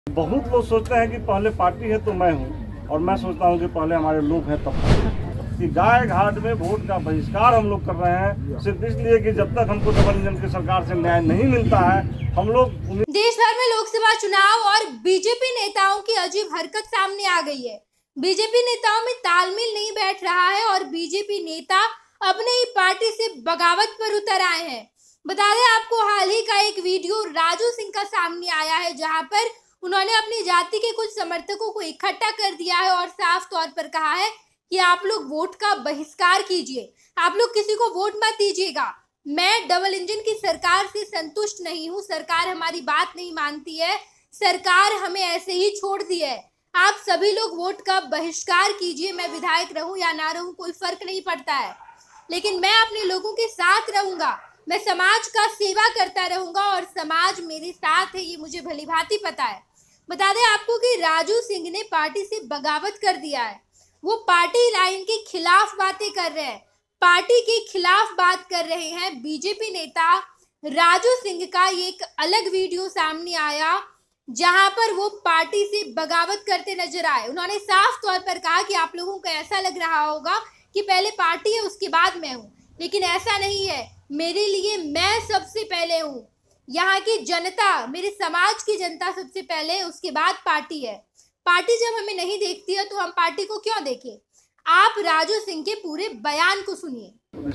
बहुत लोग सोचते हैं कि पहले पार्टी है तो मैं हूँ, और मैं सोचता हूँ कि पहले हमारे लोग हैं तब कि गाय घाट में वोट का बहिष्कार हम लोग कर रहे हैं सिर्फ इसलिए कि जब तक हमको डबल इंजन की सरकार से न्याय नहीं मिलता है हम लोग। देश भर में लोकसभा चुनाव और बीजेपी नेताओं की अजीब हरकत सामने आ गई है। बीजेपी नेताओं में तालमेल नहीं बैठ रहा है और बीजेपी नेता अपने ही पार्टी से बगावत पर उतर आए हैं। बता दें आपको, हाल ही का एक वीडियो राजू सिंह का सामने आया है, जहां पर उन्होंने अपनी जाति के कुछ समर्थकों को इकट्ठा कर दिया है और साफ तौर पर कहा है कि आप लोग वोट का बहिष्कार कीजिए, आप लोग किसी को वोट मत दीजिएगा। मैं डबल इंजन की सरकार से संतुष्ट नहीं हूँ, सरकार हमारी बात नहीं मानती है, सरकार हमें ऐसे ही छोड़ दी है, आप सभी लोग वोट का बहिष्कार कीजिए। मैं विधायक रहूं या ना रहूं कोई फर्क नहीं पड़ता है, लेकिन मैं अपने लोगों के साथ रहूंगा, मैं समाज का सेवा करता रहूंगा और समाज मेरे साथ है, ये मुझे भलीभांति पता है। बता दें आपको कि राजू सिंह ने पार्टी से बगावत कर दिया है। वो पार्टी लाइन के खिलाफ बातें कर रहे हैं, पार्टी के खिलाफ बात कर रहे हैं। बीजेपी नेता राजू सिंह का ये एक अलग वीडियो सामने आया, जहां पर वो पार्टी से बगावत करते नजर आए। उन्होंने साफ तौर पर कहा कि आप लोगों को ऐसा लग रहा होगा कि पहले पार्टी है उसके बाद मैं हूं, लेकिन ऐसा नहीं है। मेरे लिए मैं सबसे पहले हूं, यहाँ की जनता, मेरे समाज की जनता सबसे पहले, उसके बाद पार्टी है। पार्टी जब हमें नहीं देखती है तो हम पार्टी को क्यों देखें। आप राजू सिंह के पूरे बयान को सुनिए।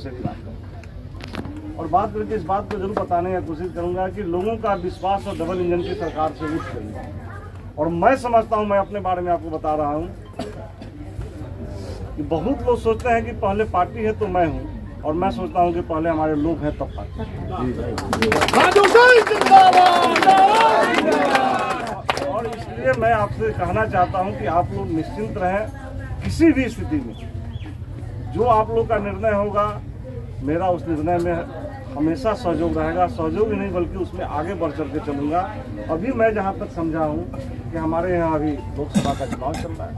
और बात करके इस बात को जरूर बताने की कोशिश करूंगा कि लोगों का विश्वास और डबल इंजन की सरकार से उठ गई है। और मैं समझता हूं, मैं अपने बारे में आपको बता रहा हूं कि बहुत लोग सोचते हैं कि पहले पार्टी है तो मैं हूं, और मैं सोचता हूं कि पहले हमारे लोग हैं तब पार्टी। और इसलिए मैं आपसे कहना चाहता हूं कि आप लोग निश्चिंत रहें, किसी भी स्थिति में जो आप लोग का निर्णय होगा मेरा उस निर्णय में हमेशा सहयोग रहेगा। सहयोग ही नहीं बल्कि उसमें आगे बढ़ चढ़ के चलूँगा। अभी मैं जहाँ तक समझा हूँ कि हमारे यहाँ अभी लोकसभा का चुनाव चल रहा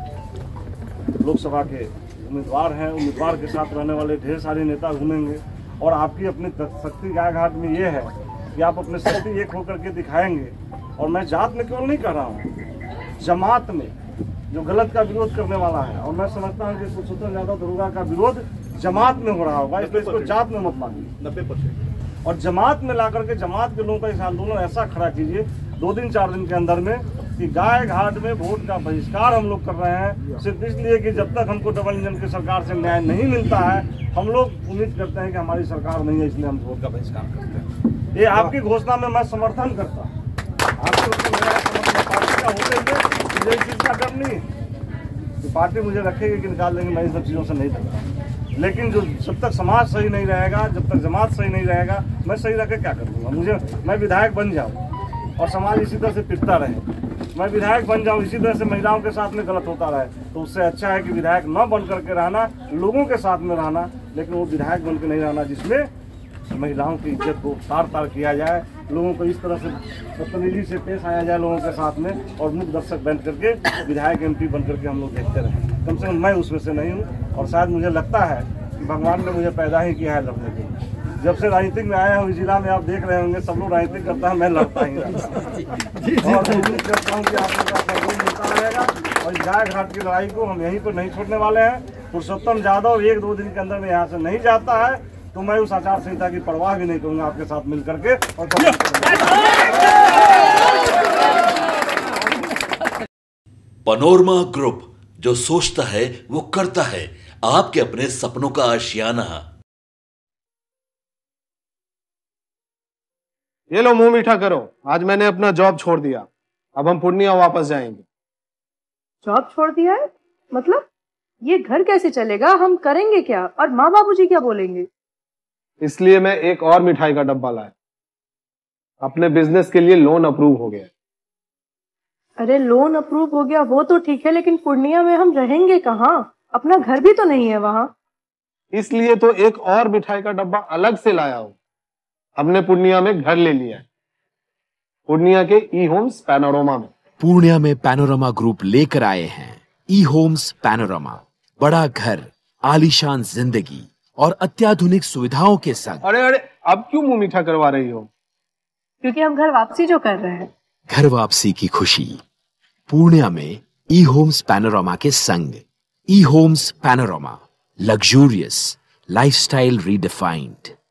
है, लोकसभा के उम्मीदवार हैं, उम्मीदवार के साथ रहने वाले ढेर सारे नेता घूमेंगे, और आपकी अपनी शक्ति गाय घाट में ये है कि आप अपने शक्ति एक होकर के दिखाएंगे। और मैं जात में केवल नहीं कर रहा हूँ, जमात में जो गलत का विरोध करने वाला है, और मैं समझता हूँ कि पुरुषोत्तम यादव दरोगा का विरोध जमात में हो रहा होगा, इसलिए इसको जात में मत मानिए। 90% और जमात में ला करके जमात के लोगों का इस आंदोलन ऐसा खड़ा कीजिए 2 दिन 4 दिन के अंदर में कि गाय घाट में वोट का बहिष्कार हम लोग कर रहे हैं सिर्फ इसलिए कि जब तक हमको डबल इंजन की सरकार से न्याय नहीं मिलता है हम लोग उम्मीद करते हैं कि हमारी सरकार नहीं है, इसलिए हम वोट का बहिष्कार करते हैं। ये आपकी घोषणा में मैं समर्थन करता हूँ, आपके पार्टी का होते हुए मुझे इस चीज़ का डर नहीं है कि पार्टी मुझे रखेगी कि निकाल देंगे, मैं इन सब चीज़ों से नहीं डरता। लेकिन जो जब तक समाज सही नहीं रहेगा, जब तक जमात सही नहीं रहेगा, मैं सही रह के क्या करूँगा। मैं विधायक बन जाऊँ और समाज इसी तरह से पिटता रहे, मैं विधायक बन जाऊँ इसी तरह से महिलाओं के साथ में गलत होता रहे, तो उससे अच्छा है कि विधायक न बन करके रहना, लोगों के साथ में रहना, लेकिन वो विधायक बन के नहीं रहना जिसमें महिलाओं की इज्जत को तार किया जाए, लोगों को इस तरह से बदतमीजी से पेश आया जाए लोगों के साथ में, और मुख्य दर्शक बन करके विधायक MP बन करके हम लोग देखते रहे। कम से कम मैं उसमें से नहीं हूँ, और शायद मुझे लगता है कि भगवान ने मुझे पैदा ही किया है लड़ने के लिए। जब से राजनीतिक में आया हूँ, जिला में आप देख रहे होंगे सब लोग राजनीतिक करता है, मैं लड़ता ही नहीं। और उम्मीद करता हूँ कि आप लोग का सहयोग मिलता रहेगा, और इस गाय घाट की लड़ाई को हम यहीं पर नहीं छोड़ने वाले हैं। पुरुषोत्तम यादव 1-2 दिन के अंदर में यहाँ से नहीं जाता है तो मैं उस आचार संहिता की परवाह भी नहीं करूँगा आपके साथ मिल करके। और पैनोरमा ग्रुप, जो सोचता है वो करता है, आपके अपने सपनों का आशियाना। ये लो मुंह मीठा करो, आज मैंने अपना जॉब छोड़ दिया, अब हम पूर्णिया वापस जाएंगे। जॉब छोड़ दिया है? मतलब ये घर कैसे चलेगा, हम करेंगे क्या, और माँ बाबूजी क्या बोलेंगे? इसलिए मैं एक और मिठाई का डब्बा लाया, अपने बिजनेस के लिए लोन अप्रूव हो गया। अरे लोन अप्रूव हो गया वो तो ठीक है, लेकिन पूर्णिया में हम रहेंगे कहाँ, अपना घर भी तो नहीं है वहाँ। इसलिए तो एक और मिठाई का डब्बा अलग से लाया हूँ, हमने पूर्णिया में घर ले लिया है, पूर्णिया के ई-होम्स पैनोरमा में। पूर्णिया में पैनोरमा ग्रुप लेकर आए हैं ई-होम्स पैनोरमा, बड़ा घर, आलीशान जिंदगी और अत्याधुनिक सुविधाओं के संग। अरे अब क्यों मुंह मीठा करवा रही हो? क्योंकि हम घर वापसी जो कर रहे हैं। घर वापसी की खुशी पूर्णिया में ई होम्स पैनोरामा के संग। E homes panorama, luxurious lifestyle redefined.